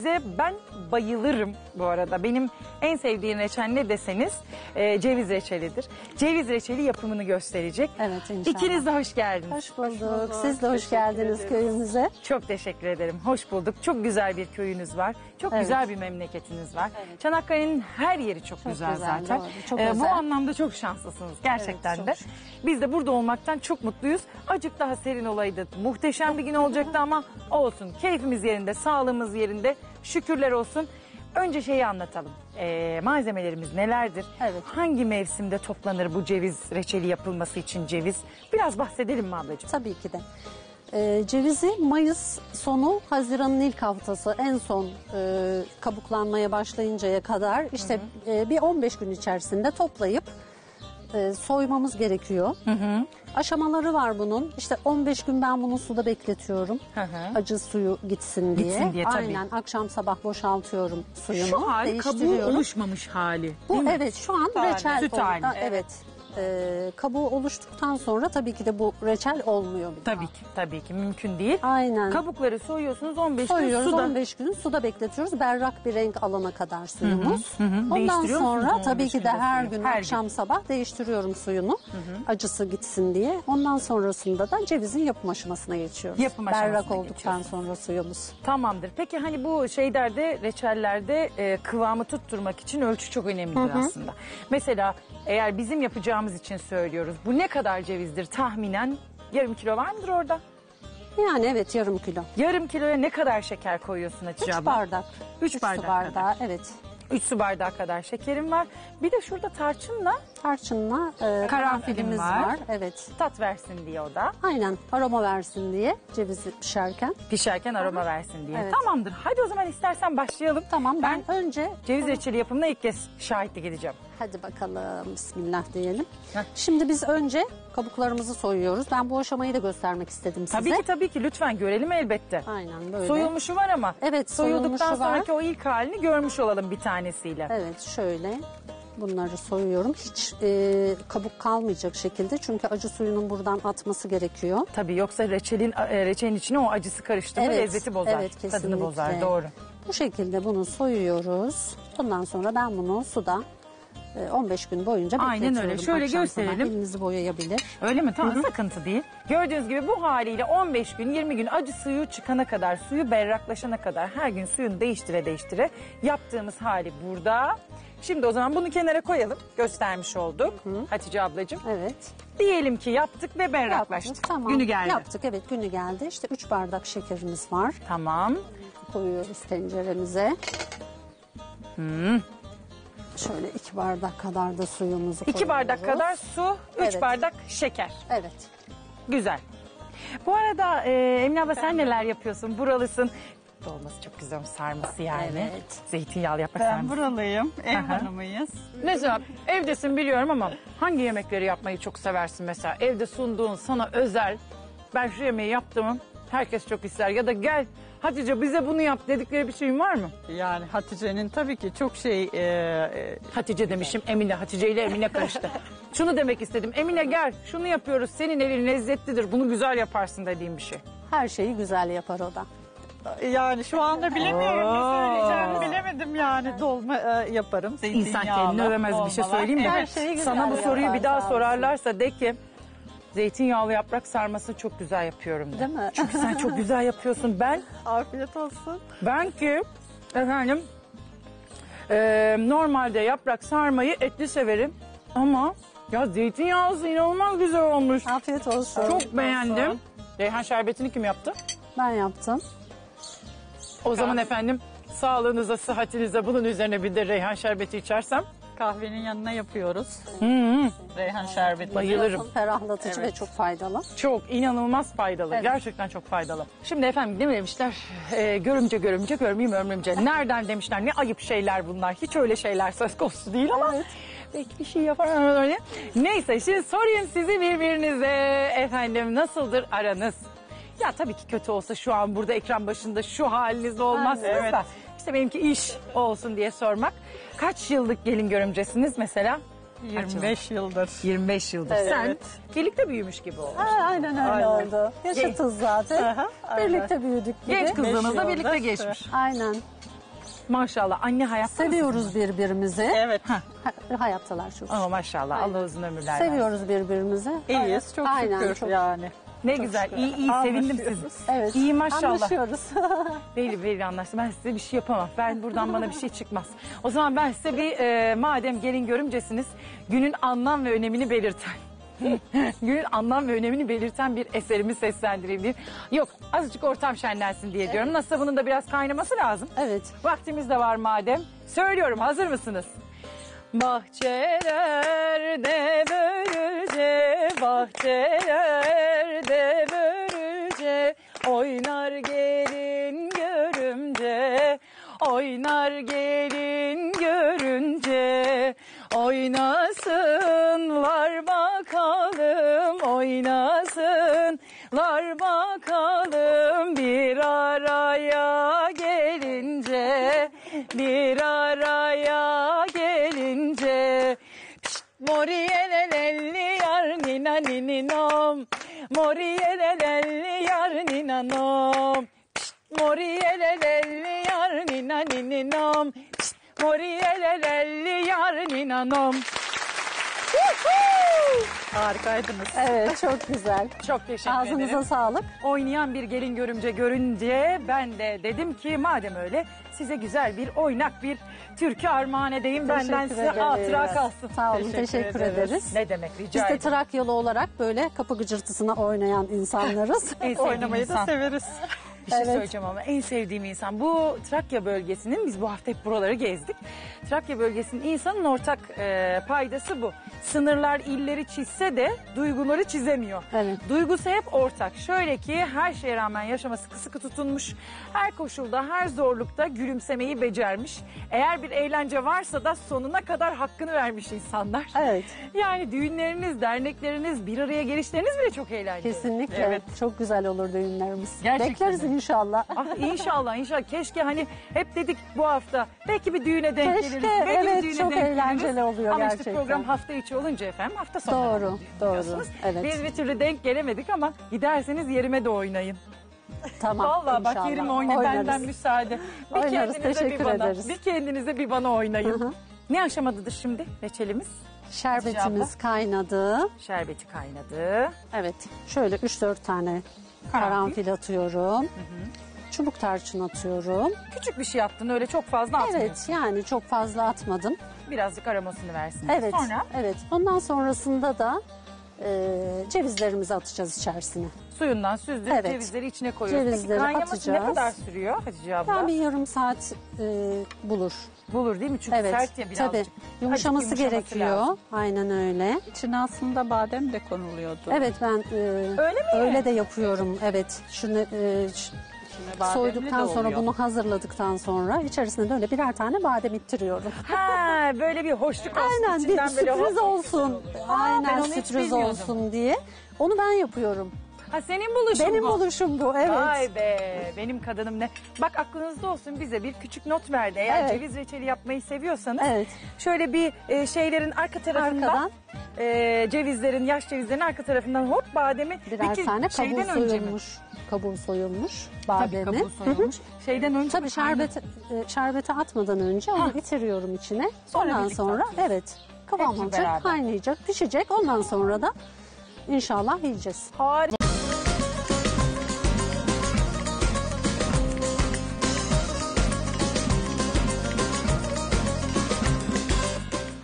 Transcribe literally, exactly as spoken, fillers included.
Ben bayılırım bu arada. Benim en sevdiğim reçel ne deseniz e, ceviz reçelidir. Ceviz reçeli yapımını gösterecek. Evet, inşallah. İkiniz de hoş geldiniz. Hoş bulduk. Siz de hoş geldiniz köyümüze. Çok teşekkür ederim. Hoş bulduk. Çok güzel bir köyünüz var. Çok Evet. güzel bir memleketiniz var. Evet. Çanakkale'nin her yeri çok, Çok güzel, güzel, zaten. doğru. Çok Ee, bu özel. anlamda çok şanslısınız gerçekten Evet, de. çok Biz de burada olmaktan çok mutluyuz. Acık daha serin olaydı. Muhteşem bir gün olacaktı ama olsun. Keyfimiz yerinde, sağlığımız yerinde. Şükürler olsun. Önce şeyi anlatalım. Ee, malzemelerimiz nelerdir? Evet. Hangi mevsimde toplanır bu ceviz reçeli yapılması için ceviz? Biraz bahsedelim mi ablacığım? Tabii ki de. Ee, cevizi Mayıs sonu, Haziran'ın ilk haftası en son e, kabuklanmaya başlayıncaya kadar işte e, bir on beş gün içerisinde toplayıp e, soymamız gerekiyor. Hı hı. Aşamaları var bunun. İşte on beş gün ben bunu suda bekletiyorum. Hı hı. Acı suyu gitsin diye. Gitsin diye, tabii. Aynen, akşam sabah boşaltıyorum suyunu. Şu hali kabuğu değiştiriyorum. oluşmamış hali. Bu değil mi? evet şu an Süt hali. reçel Süt oldu. hali, Ha, evet. evet. Ee, kabuğu oluştuktan sonra tabii ki de bu reçel olmuyor bir Tabii daha. ki, tabii ki mümkün değil. Aynen. Kabukları soyuyorsunuz on beş gün Soyuyoruz, suda. on beş gün suda bekletiyoruz. Berrak bir renk alana kadar suyumuz. Hı hı. Ondan Değiştiriyor musunuz sonra on tabii beş ki de günde her suyu? gün Her akşam sabah değiştiriyorum suyunu. Acısı gitsin diye. Ondan sonrasında da cevizin yapım aşamasına geçiyoruz. Yapım Berrak aşamasına olduktan geçiyorsunuz. sonra suyumuz. Tamamdır. Peki hani bu şeylerde, reçellerde e, kıvamı tutturmak için ölçü çok önemlidir aslında. Mesela eğer bizim yapacağımız için söylüyoruz. Bu ne kadar cevizdir tahminen? Yarım kilo var mıdır orada? Yani evet, yarım kilo. Yarım kiloya ne kadar şeker koyuyorsun Hatice Üç abla? bardak. Üç Üç bardak su bardağı, evet. Üç su bardağı kadar şekerim var. Bir de şurada tarçınla Tarçınla e, karanfilimiz var. var. Evet. tat versin diye o da. Aynen, aroma versin diye cevizi pişerken. Pişerken aroma versin diye. Evet. Tamamdır. Hadi o zaman istersen başlayalım. Tamam, ben, önce Ceviz reçeli yapımına ilk kez şahitlik edeceğim. hadi bakalım bismillah diyelim. Heh. Şimdi biz önce kabuklarımızı soyuyoruz. Ben bu aşamayı da göstermek istedim size. Tabii ki tabii ki lütfen görelim elbette. Aynen böyle. Soyulmuşu var ama Evet, soyulduktan soyulmuşu var. sonraki o ilk halini görmüş olalım bir tanesiyle. Evet, şöyle bunları soyuyorum. Hiç e, kabuk kalmayacak şekilde, çünkü acı suyunun buradan atması gerekiyor. Tabii yoksa reçelin e, reçelin içine o acısı karıştı mı Evet, lezzeti bozar. evet, Tadını kesinlikle. bozar, doğru. Bu şekilde bunu soyuyoruz. Ondan sonra ben bunu suda e, on beş gün boyunca Aynen bekletiyorum. öyle. Şöyle Akşam gösterelim. sabah elinizi boyayabilir. Öyle mi? Tamam, sıkıntı değil. Gördüğünüz gibi bu haliyle on beş gün yirmi gün acı suyu çıkana kadar, suyu berraklaşana kadar her gün suyunu değiştire değiştire yaptığımız hali burada. Şimdi o zaman bunu kenara koyalım. Göstermiş olduk Hatice ablacığım. Evet. Diyelim ki yaptık ve berraklaştık. Yaptık, tamam. Günü geldi. Yaptık, evet, günü geldi. İşte üç bardak şekerimiz var. Tamam. Koyuyoruz tenceremize. Hmm. Şöyle iki bardak kadar da suyumuzu İki bardak koyuyoruz. kadar su, üç Evet. bardak şeker. Evet. Güzel. Bu arada e, Emine abla sen neler yapıyorsun? Buralısın. Dolması çok güzel, sarması yani. Evet. Zeytinyağlı yaprak Ben sarması. buralıyım, ev Aha. hanımıyız. Mesela evdesin biliyorum ama hangi yemekleri yapmayı çok seversin mesela? Evde sunduğun sana özel, ben şu yemeği yaptım, herkes çok ister. Ya da gel Hatice bize bunu yap dedikleri bir şeyin var mı? Yani Hatice'nin tabii ki çok şey... e, e, Hatice demişim, Emine. Hatice ile Emine karıştı. Şunu demek istedim. Emine gel, şunu yapıyoruz. Senin elin lezzetlidir. Bunu güzel yaparsın dediğim bir şey. Her şeyi güzel yapar o da. yani şu anda bilemiyorum ne Oo. söyleyeceğimi bilemedim yani. Dolma e, yaparım, İnsan zeytinyağlı kendini övemez bir şey dolmalar. söyleyeyim mi? Her şeyi güzel Sana bu soruyu yapar, bir daha sağ olsun. sorarlarsa de ki zeytinyağlı yaprak sarması çok güzel yapıyorum de. Değil mi? Çünkü sen çok güzel yapıyorsun. Ben Afiyet olsun. ben ki efendim e, normalde yaprak sarmayı etli severim ama ya zeytinyağlısı inanılmaz güzel olmuş. Afiyet olsun. Çok beğendim. Reyhan şerbetini kim yaptı? Ben yaptım. O zaman efendim sağlığınıza, sıhhatinize bunun üzerine bir de reyhan şerbeti içersem Kahvenin yanına yapıyoruz. hı hı, Reyhan şerbeti. bayılırım. Ferahlatıcı Evet. ve çok faydalı. Çok inanılmaz faydalı. Evet. Gerçekten çok faydalı. Şimdi efendim ne demişler? Ee, görümce görümce görmeyeyim ömrümce. Nereden demişler? Ne ayıp şeyler bunlar. Hiç öyle şeyler söz konusu değil ama. Evet. Belki bir şey yapar öyle. Neyse şimdi sorayım sizi birbirinize. Efendim nasıldır aranız? Ya tabii ki kötü olsa şu an burada ekran başında şu halinizde olmazsınız Evet. da. İşte benimki iş olsun diye sormak. Kaç yıllık gelin görümcesiniz mesela? yirmi beş yıldır. yirmi beş yıldır. Evet. Sen birlikte büyümüş gibi oldun. Ha, aynen öyle Aynen. oldu. Yaşıtız zaten. Aha, aynen. Birlikte büyüdük gibi. Genç kızlığınızla Beş birlikte yıldır. geçmiş. Aynen. Maşallah anne hayatta Seviyoruz birbirimizi. Evet. Ha. Ha- Hayattalar çok. Ama maşallah Allah uzun ömürler versin. Seviyoruz birbirimizi. İyiyiz çok Aynen, şükür çok- yani. Ne güzel. İyi iyi sevindim sizi. Evet. İyi maşallah. Anlaşıyoruz. Belli belli anlaştı. Ben size bir şey yapamam. Ben buradan bana bir şey çıkmaz. O zaman ben size bir e, madem gelin görümcesiniz günün anlam ve önemini belirten günün anlam ve önemini belirten bir eserimi seslendireyim diye. Yok azıcık ortam şenlensin diye diyorum. Nasılsa bunun da biraz kaynaması lazım. Evet. Vaktimiz de var madem. Söylüyorum hazır mısınız? Bahçelerde börülce, bahçelerde börülce, oynar gelin görümce, oynar gelin görünce, oynasınlar bakalım, oynasınlar bakalım, bir araya gelince, bir araya gelince. Pişt, moriyelelelli yar nina nininom, moriyelelelli yar ninanom, pişt, moriyelelelli yar nina nininom, pişt, moriyelelelli yar ninanom. Harikaydınız. Evet çok güzel. Çok teşekkür Ağzınıza ederim. sağlık. Oynayan bir gelin görümce görünce ben de dedim ki madem öyle size güzel bir oynak bir türkü armağan edeyim. Benden Teşekkür size ederiz. hatıra kalsın. Sağ olun, teşekkür ederiz. Ne demek Biz rica de ederim. Trakyalı olarak böyle kapı gıcırtısına oynayan insanlarız. En sevdiğim Oynamayı da insan. severiz. Bir şey Evet. söyleyeceğim ama en sevdiğim insan bu Trakya bölgesinin, biz bu hafta hep buraları gezdik. Trakya bölgesinin insanın ortak e, paydası bu. Sınırlar illeri çizse de duyguları çizemiyor. Evet. Duygusu hep ortak. Şöyle ki her şeye rağmen yaşaması sıkı sıkı tutunmuş. Her koşulda, her zorlukta gülümsemeyi becermiş. Eğer bir eğlence varsa da sonuna kadar hakkını vermiş insanlar. Evet. Yani düğünleriniz, dernekleriniz, bir araya gelişleriniz bile çok eğlenceli. Kesinlikle. Evet. Çok güzel olur düğünlerimiz. Gerçekten Bekleriz mi? inşallah. Ah inşallah inşallah. Keşke hani hep dedik bu hafta belki bir düğüne denk Keşke, geliriz. Belki evet, bir düğüne çok denk eğlenceli geliriz. oluyor ama gerçekten. işte program hafta içi olunca efendim hafta sonu. Doğru, doğru. biliyorsunuz. Evet. Biz bir türlü denk gelemedik ama giderseniz yerime de oynayın. Tamam. Vallahi bak inşallah. yerime oyna Oynarız. benden müsaade. Bir Oynarız, kendinize bir teşekkür bana. ederiz. Bir kendinize bir bana oynayın. Hı hı. Ne aşamadadır şimdi reçelimiz? Şerbetimiz kaynadı. Şerbeti kaynadı. Evet. Şöyle üç dört tane karanfil atıyorum. Çubuk tarçın atıyorum. Küçük bir şey attın öyle çok fazla atmıyorsun. Evet yani çok fazla atmadım. Birazcık aromasını versin. Evet. Sonra Evet. Ondan sonrasında da e, cevizlerimizi atacağız içerisine. suyundan süzdürüp Evet. cevizleri içine koyuyoruz. Peki Cevizleri kaynaması ne atacağız. kadar sürüyor Hatice abla? Yani bir yarım saat e, bulur. Bulur değil mi? Çünkü Evet. sert ya birazcık. Tabii. Yumuşaması Azıcık gerekiyor. lazım. Aynen öyle. İçine aslında badem de konuluyordu. Evet ben e, Öyle mi? öyle de yapıyorum. Evet. Şunu e, ş- İçine bademli soyduktan de sonra oluyor. bunu hazırladıktan sonra içerisine de öyle birer tane badem ittiriyorum. Ha böyle bir hoşluk olsun. Aynen bir içinden böyle sürpriz hop- olsun. ben Aynen onu hiç sürpriz bilmiyordum. olsun diye. Onu ben yapıyorum. Ha senin buluşun Benim bu. buluşum bu. Evet. Vay be benim kadınım ne. Bak aklınızda olsun bize bir küçük not verdi. Eğer Evet. ceviz reçeli yapmayı seviyorsanız Evet. şöyle bir e, şeylerin arka tarafından Arkadan e, cevizlerin yaş cevizlerin arka tarafından hop bademi birer Peki, tane kabuğu şeyden önce mi? soyulmuş. Kabuğu soyulmuş Tabii bademi. kabuğu soyulmuş. Şeyden önce Tabii mi? şerbeti, e, şerbeti atmadan önce onu bitiriyorum içine. Sonra Ondan birlikte sonra atıyorsun. evet kıvam Hepsi alacak, beraber. kaynayacak, pişecek. Ondan sonra da inşallah yiyeceğiz. Harika.